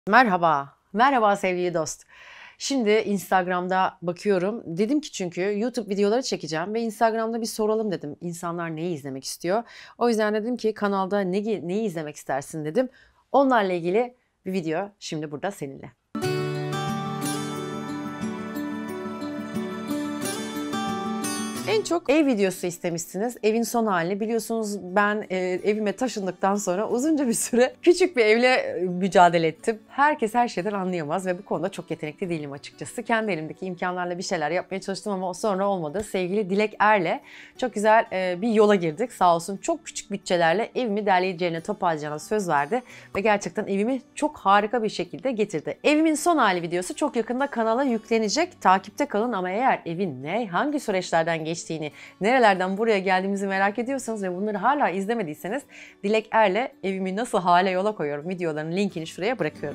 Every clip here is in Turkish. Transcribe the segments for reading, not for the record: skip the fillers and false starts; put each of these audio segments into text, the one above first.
Merhaba, merhaba sevgili dost. Şimdi Instagram'da bakıyorum. Dedim ki çünkü YouTube videoları çekeceğim ve Instagram'da bir soralım dedim. İnsanlar neyi izlemek istiyor? O yüzden dedim ki kanalda neyi izlemek istersin dedim. Onlarla ilgili bir video şimdi burada seninle. En çok ev videosu istemişsiniz. Evin son halini. Biliyorsunuz ben evime taşındıktan sonra uzunca bir süre küçük bir evle mücadele ettim. Herkes her şeyden anlayamaz ve bu konuda çok yetenekli değilim açıkçası. Kendi elimdeki imkanlarla bir şeyler yapmaya çalıştım ama sonra olmadı. Sevgili Dilek Er'le çok güzel bir yola girdik. Sağ olsun çok küçük bütçelerle evimi derleyeceğine, toparlayacağına söz verdi. Ve gerçekten evimi çok harika bir şekilde getirdi. Evimin son hali videosu çok yakında kanala yüklenecek. Takipte kalın ama eğer evin hangi süreçlerden geçtiğini, nerelerden buraya geldiğimizi merak ediyorsanız ve bunları hala izlemediyseniz Dilek Er'le evimi nasıl hale yola koyuyorum videolarının linkini şuraya bırakıyorum.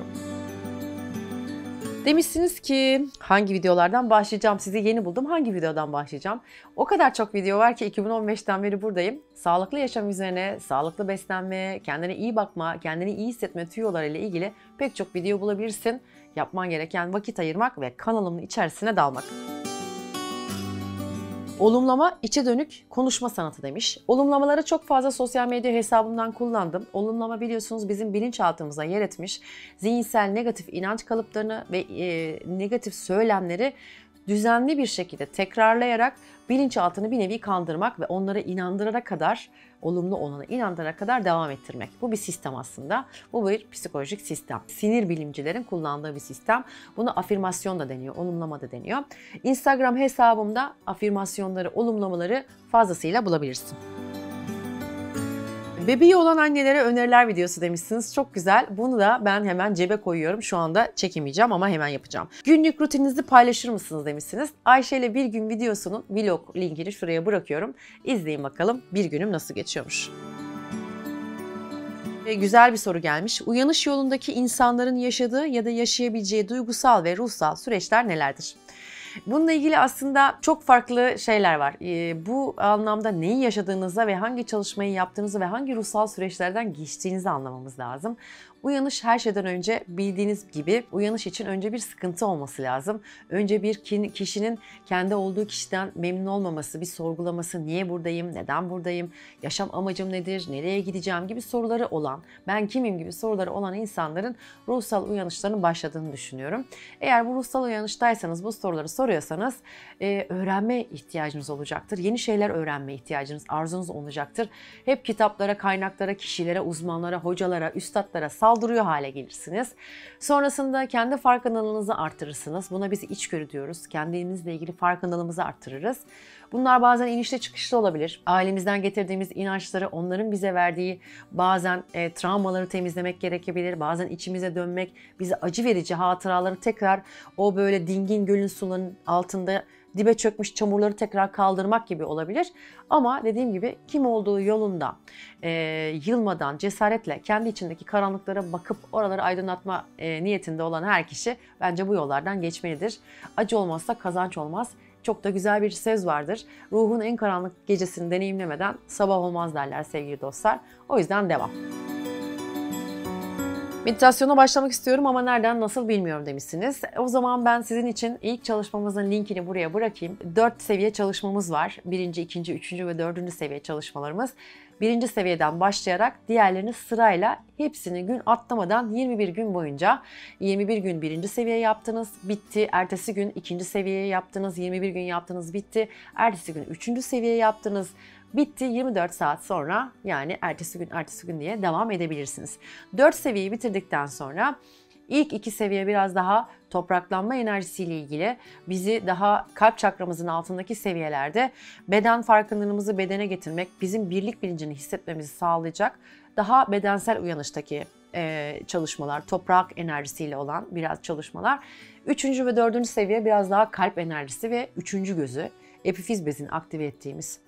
Demişsiniz ki hangi videolardan başlayacağım? Sizi yeni buldum. Hangi videodan başlayacağım? O kadar çok video var ki 2015'ten beri buradayım. Sağlıklı yaşam üzerine, sağlıklı beslenme, kendine iyi bakma, kendini iyi hissetme tüyolarıyla ilgili pek çok video bulabilirsin. Yapman gereken vakit ayırmak ve kanalımın içerisine dalmak. Olumlama, içe dönük konuşma sanatı demiş. Olumlamaları çok fazla sosyal medya hesabımdan kullandım. Olumlama biliyorsunuz bizim bilinçaltımıza yer etmiş zihinsel negatif inanç kalıplarını ve negatif söylemleri düzenli bir şekilde tekrarlayarak bilinçaltını bir nevi kandırmak ve onları inandırana kadar, olumlu olana inandırana kadar devam ettirmek. Bu bir sistem aslında. Bu bir psikolojik sistem. Sinir bilimcilerin kullandığı bir sistem. Bunu afirmasyon da deniyor, olumlama da deniyor. Instagram hesabımda afirmasyonları, olumlamaları fazlasıyla bulabilirsin. Bebeği olan annelere öneriler videosu demişsiniz. Çok güzel. Bunu da ben hemen cebe koyuyorum. Şu anda çekemeyeceğim ama hemen yapacağım. Günlük rutininizi paylaşır mısınız demişsiniz. Ayşe ile bir gün videosunun vlog linkini şuraya bırakıyorum. İzleyin bakalım bir günüm nasıl geçiyormuş. Güzel bir soru gelmiş. Uyanış yolundaki insanların yaşadığı ya da yaşayabileceği duygusal ve ruhsal süreçler nelerdir? Bununla ilgili aslında çok farklı şeyler var. Bu anlamda neyi yaşadığınızda ve hangi çalışmayı yaptığınızı ve hangi ruhsal süreçlerden geçtiğinizi anlamamız lazım. Uyanış her şeyden önce bildiğiniz gibi uyanış için önce bir sıkıntı olması lazım. Önce bir kişinin kendi olduğu kişiden memnun olmaması, bir sorgulaması, niye buradayım, neden buradayım, yaşam amacım nedir, nereye gideceğim gibi soruları olan, ben kimim gibi soruları olan insanların ruhsal uyanışlarının başladığını düşünüyorum. Eğer bu ruhsal uyanıştaysanız, bu soruları soruyorsanız öğrenme ihtiyacınız olacaktır. Yeni şeyler öğrenme ihtiyacınız, arzunuz olacaktır. Hep kitaplara, kaynaklara, kişilere, uzmanlara, hocalara, üstadlara saldırıyor hale gelirsiniz. Sonrasında kendi farkındalığınızı artırırsınız. Buna biz içgörü diyoruz. Kendimizle ilgili farkındalığımızı artırırız. Bunlar bazen inişli çıkışlı olabilir. Ailemizden getirdiğimiz inançları, onların bize verdiği bazen travmaları temizlemek gerekebilir. Bazen içimize dönmek, bize acı verici hatıraları tekrar o böyle dingin gölün sularının altında dibe çökmüş çamurları tekrar kaldırmak gibi olabilir. Ama dediğim gibi kim olduğu yolunda yılmadan, cesaretle kendi içindeki karanlıklara bakıp oraları aydınlatma niyetinde olan her kişi bence bu yollardan geçmelidir. Acı olmazsa kazanç olmaz. Çok da güzel bir söz vardır. Ruhun en karanlık gecesini deneyimlemeden sabah olmaz derler sevgili dostlar. O yüzden devam. Meditasyona başlamak istiyorum ama nereden nasıl bilmiyorum demişsiniz. O zaman ben sizin için ilk çalışmamızın linkini buraya bırakayım. 4 seviye çalışmamız var. 1. 2. 3. ve 4. seviye çalışmalarımız. 1. seviyeden başlayarak diğerlerini sırayla hepsini gün atlamadan 21 gün boyunca 21 gün 1. seviye yaptınız, bitti. Ertesi gün 2. seviyeye yaptınız, 21 gün yaptınız, bitti. Ertesi gün 3. seviyeye yaptınız, bitti. 24 saat sonra yani ertesi gün diye devam edebilirsiniz. 4 seviyeyi bitirdikten sonra ilk 2 seviye biraz daha topraklanma enerjisiyle ilgili bizi daha kalp çakramızın altındaki seviyelerde beden farkındalığımızı bedene getirmek, bizim birlik bilincini hissetmemizi sağlayacak daha bedensel uyanıştaki çalışmalar, toprak enerjisiyle olan biraz çalışmalar. 3. ve 4. seviye biraz daha kalp enerjisi ve 3. gözü, epifiz bezini aktive ettiğimiz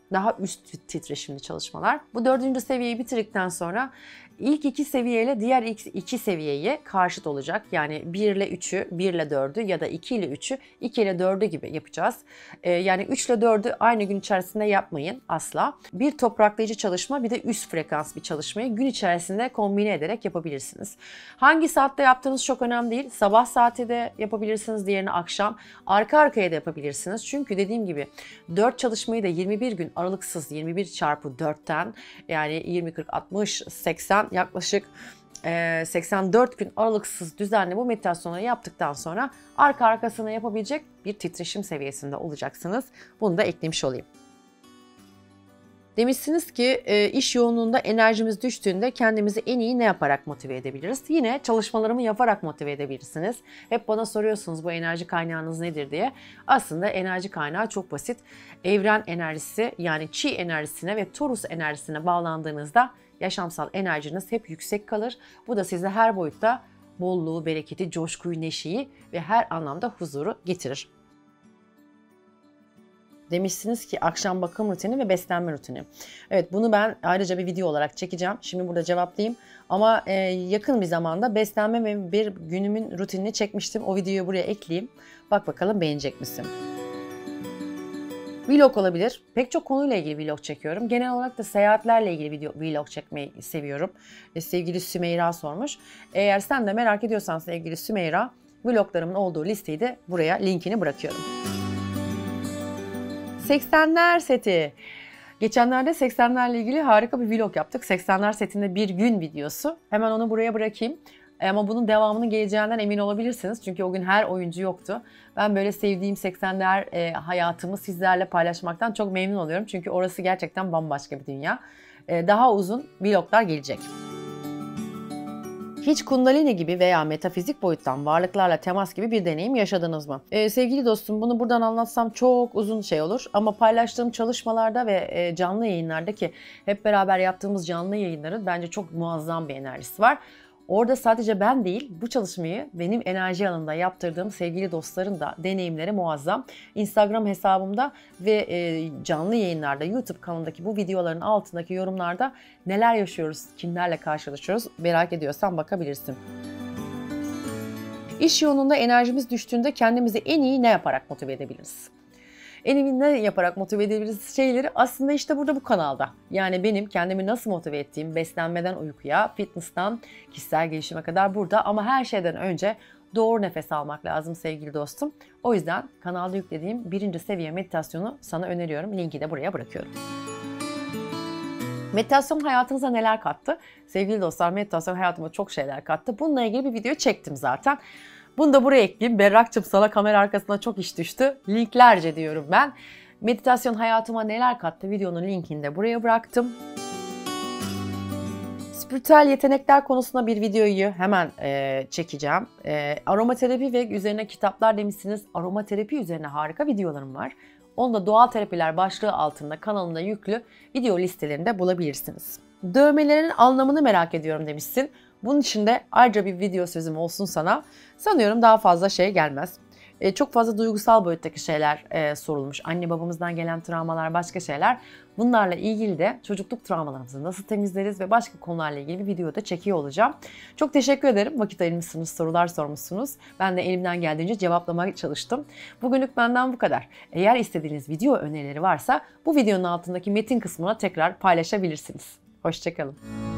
daha üst titreşimli çalışmalar. Bu 4. seviyeyi bitirdikten sonra ilk 2 seviyeyle diğer 2 seviyeye karşıt olacak. Yani 1 ile 3'ü, 1 ile 4'ü ya da 2 ile 3'ü, 2 ile 4'ü gibi yapacağız. Yani 3 ile 4'ü aynı gün içerisinde yapmayın asla. Bir topraklayıcı çalışma, bir de üst frekans bir çalışmayı gün içerisinde kombine ederek yapabilirsiniz. Hangi saatte yaptığınız çok önemli değil. Sabah saati de yapabilirsiniz, diğerini akşam. Arka arkaya da yapabilirsiniz. Çünkü dediğim gibi 4 çalışmayı da 21 gün aralıksız, 21 çarpı 4'ten yani 20, 40, 60, 80 yaklaşık 84 gün aralıksız düzenli bu meditasyonları yaptıktan sonra arka arkasına yapabilecek bir titreşim seviyesinde olacaksınız. Bunu da eklemiş olayım. Demişsiniz ki iş yoğunluğunda enerjimiz düştüğünde kendimizi en iyi ne yaparak motive edebiliriz? Yine çalışmalarımı yaparak motive edebilirsiniz. Hep bana soruyorsunuz bu enerji kaynağınız nedir diye. Aslında enerji kaynağı çok basit. Evren enerjisi yani Çi enerjisine ve Taurus enerjisine bağlandığınızda yaşamsal enerjiniz hep yüksek kalır. Bu da size her boyutta bolluğu, bereketi, coşkuyu, neşeyi ve her anlamda huzuru getirir. Demişsiniz ki akşam bakım rutini ve beslenme rutini. Evet, bunu ben ayrıca bir video olarak çekeceğim. Şimdi burada cevaplayayım. Ama yakın bir zamanda beslenme ve bir günümün rutinini çekmiştim. O videoyu buraya ekleyeyim. Bak bakalım beğenecek misin? Vlog olabilir. Pek çok konuyla ilgili vlog çekiyorum. Genel olarak da seyahatlerle ilgili vlog çekmeyi seviyorum. Sevgili Sümeyra sormuş. Eğer sen de merak ediyorsan sevgili Sümeyra, vloglarımın olduğu listeyi de buraya linkini bırakıyorum. 80'ler seti. Geçenlerde 80'lerle ilgili harika bir vlog yaptık. 80'ler setinde bir gün videosu. Hemen onu buraya bırakayım. Ama bunun devamının geleceğinden emin olabilirsiniz. Çünkü o gün her oyuncu yoktu. Ben böyle sevdiğim 80'ler hayatımı sizlerle paylaşmaktan çok memnun oluyorum. Çünkü orası gerçekten bambaşka bir dünya. Daha uzun vloglar gelecek. Hiç kundalini gibi veya metafizik boyuttan varlıklarla temas gibi bir deneyim yaşadınız mı? Sevgili dostum, bunu buradan anlatsam çok uzun şey olur. Ama paylaştığım çalışmalarda ve canlı yayınlardaki hep beraber yaptığımız canlı yayınların bence çok muazzam bir enerjisi var. Orada sadece ben değil, bu çalışmayı benim enerji alanında yaptırdığım sevgili dostların da deneyimleri muazzam. Instagram hesabımda ve canlı yayınlarda, YouTube kanalındaki bu videoların altındaki yorumlarda neler yaşıyoruz, kimlerle karşılaşıyoruz merak ediyorsan bakabilirsin. İş yoğunluğunda enerjimiz düştüğünde kendimizi en iyi ne yaparak motive edebiliriz? En iyi ne yaparak motive edebiliriz şeyleri aslında işte burada bu kanalda. Yani benim kendimi nasıl motive ettiğim, beslenmeden uykuya, fitness'tan kişisel gelişime kadar burada. Ama her şeyden önce doğru nefes almak lazım sevgili dostum. O yüzden kanalda yüklediğim 1. seviye meditasyonu sana öneriyorum. Linki de buraya bırakıyorum. Meditasyon hayatınıza neler kattı? Sevgili dostlar, meditasyon hayatıma çok şeyler kattı. Bununla ilgili bir video çektim zaten. Bunu da buraya ekleyeyim. Berrak'cığım, sana kamera arkasına çok iş düştü. Linklerce diyorum ben. Meditasyon hayatıma neler kattı videonun linkini de buraya bıraktım. Spiritüel yetenekler konusunda bir videoyu hemen çekeceğim. Aromaterapi ve üzerine kitaplar demişsiniz. Aromaterapi üzerine harika videolarım var. Onu da doğal terapiler başlığı altında kanalımda yüklü video listelerinde bulabilirsiniz. Dövmelerinin anlamını merak ediyorum demişsin. Bunun için de ayrıca bir video sözüm olsun sana. Sanıyorum daha fazla şey gelmez. Çok fazla duygusal boyuttaki şeyler sorulmuş. Anne babamızdan gelen travmalar, başka şeyler. Bunlarla ilgili de çocukluk travmalarımızı nasıl temizleriz ve başka konularla ilgili bir video da çekiyor olacağım. Çok teşekkür ederim. Vakit ayırmışsınız, sorular sormuşsunuz. Ben de elimden geldiğince cevaplamaya çalıştım. Bugünlük benden bu kadar. Eğer istediğiniz video önerileri varsa bu videonun altındaki metin kısmına tekrar paylaşabilirsiniz. Hoşça kalın.